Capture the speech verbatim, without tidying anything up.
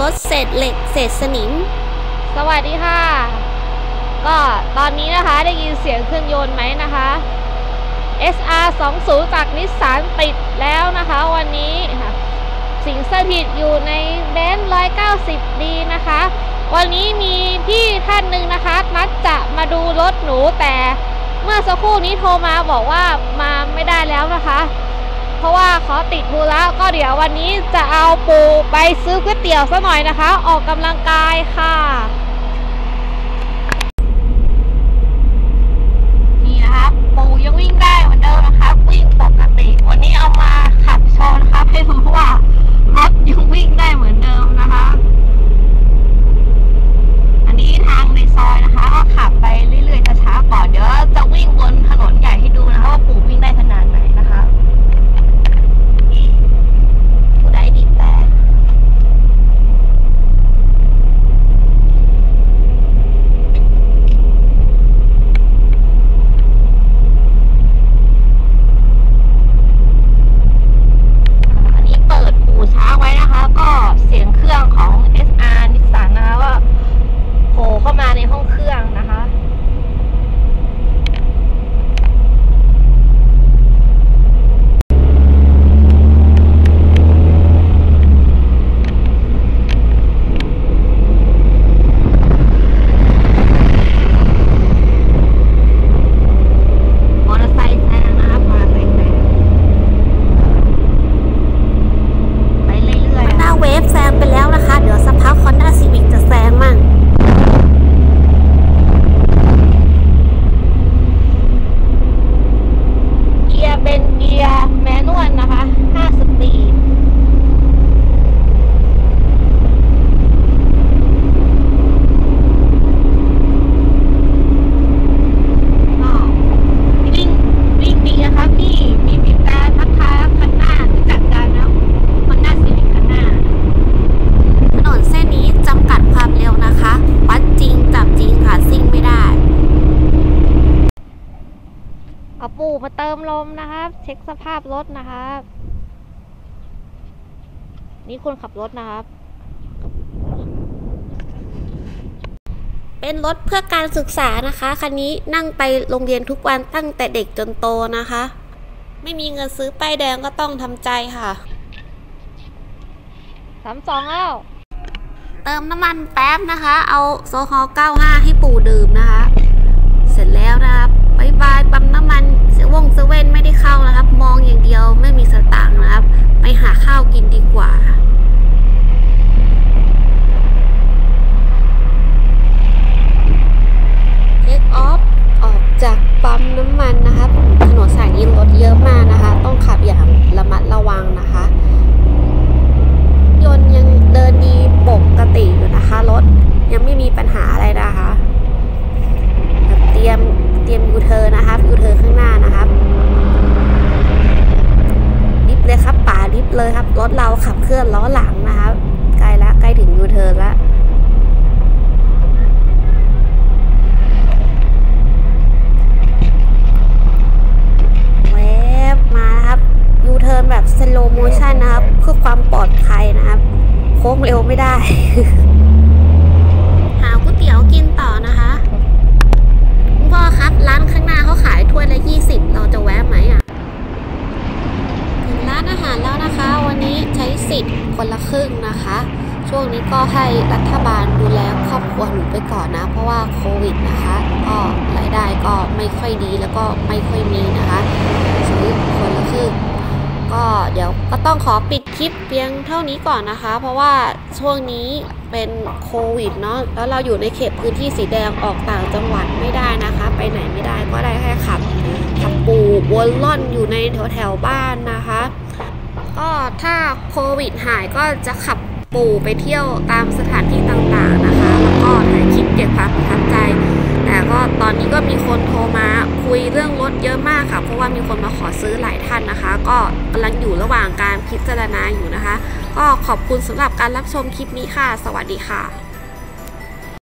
ถเศษเหล็กเศษสนิมสวัสดีค่ะก็ตอนนี้นะคะได้ยินเสียงเครื่องยนต์ไหมนะคะ เอส อาร์ สองสิบ จากนิสสันติดแล้วนะคะวันนี้ค่ะสิงสถิตอยู่ในเบนซ์หนึ่งร้อยเก้าสิบดีนะคะวันนี้มีพี่ท่านหนึ่งนะคะนัดจะมาดูรถหนูแต่เมื่อสักครู่นี้โทรมาบอกว่ามาไม่ได้แล้วนะคะเพราะว่าเขาติดธุระก็เดี๋ยววันนี้จะเอาปูไปซื้อก๋วยเตี๋ยวซะหน่อยนะคะออกกำลังกายค่ะนี่นะคะปูยังวิ่งได้เหมือนเดิมนะคะวิ่งปกติวันนี้เอามาขับโชว์นะคะให้รู้ว่ารถยังวิ่งได้เหมือนเดิมนะคะอันนี้ทางในซอยนะคะก็ขับไปเรื่อยๆช้าๆก่อนเดี๋ยวจะวิ่งบนถนนใหญ่ให้ดูนะคะว่าปูวิ่งได้ขนาดไหนนะคะปูได้ดีแต่อันนี้เปิดปูช้าไว้นะคะก็เสียงเครื่องของ เอส อาร์ นิสสันนะคะว่าโผล่เข้ามาในห้องเครื่องนะคะเอาปูมาเติมลมนะครับเช็คสภาพรถนะครับนี่คนขับรถนะครับเป็นรถเพื่อการศึกษานะคะคันนี้นั่งไปโรงเรียนทุกวันตั้งแต่เด็กจนโตนะคะไม่มีเงินซื้อป้ายแดงก็ต้องทำใจค่ะสามสองแล้วเติมน้ำมันแป๊บนะคะเอาโซฮอล์เก้าสิบห้าให้ปู่ดื่มนะคะเสร็จแล้วนะครับบายบายปั๊มน้ำมันเซเว่นเซเว่นไม่ได้เข้านะครับมองอย่างเดียวไม่มีสตางค์นะครับไปหาข้าวกินดีกว่าเทคออฟออกจากปั๊มน้ำมันนะครับถนนสายนี้รถเยอะมากนะคะต้องขับอย่างระมัดระวังนะคะยนต์ยังเดินดีปกติอยู่นะคะรถยังไม่มีปัญหาอะไรนะคะเตรียมเตรียมยูเทิร์นนะครับยูเทิร์นข้างหน้านะครับดิฟเลยครับป่าดิฟเลยครับรถเราขับเคลื่อนล้อหลังนะครับใกล้ละใกล้ถึงยูเทิร์นละแวบมาครับยูเทิร์นแบบสโลว์โมชั่นนะครับเพื่อความปลอดภัยนะครับโค้งเร็วไม่ได้หาก๋วยเตี๋ยวกินต่อนะคะพ่อครับร้านข้างหน้าเขาขายถ้วยละยี่สิบเราจะแวะไหมอ่ะถึงร้านอาหารแล้วนะคะวันนี้ใช้สิทธิ์คนละครึ่งนะคะช่วงนี้ก็ให้รัฐบาลดูแลครอบครัวหนูไปก่อนนะเพราะว่าโควิดนะคะก็รายได้ก็ไม่ค่อยดีแล้วก็ไม่ค่อยมีนะคะซื้อคนละครึ่งก็เดี๋ยวก็ต้องขอปิดคลิปเพียงเท่านี้ก่อนนะคะเพราะว่าช่วงนี้เป็นโควิดเนาะแล้วเราอยู่ในเขตพื้นที่สีแดงออกต่างจังหวัดไม่ได้นะคะไปไหนไม่ได้ก็ได้แค่ขับขับปูวนล่อนอยู่ในแถวแถวบ้านนะคะก็ถ้าโควิดหายก็จะขับปูไปเที่ยวตามสถานที่ต่างๆนะคะแล้วก็ถ่ายคลิปเก็บความประทับใจแต่ก็ตอนนี้ก็มีคนโทรมาคุยเรื่องรถเยอะมากค่ะเพราะว่ามีคนมาขอซื้อหลายท่านนะคะก็กำลังอยู่ระหว่างการพิจารณาอยู่นะคะก็ขอบคุณสำหรับการรับชมคลิปนี้ค่ะสวัสดีค่ะ